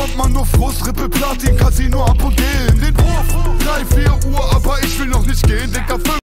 bekommt man nur Frust. Rippe Platin, Casino ab und geh in den Wurf. 3, 4 Uhr, aber ich will noch nicht gehen, Dicker.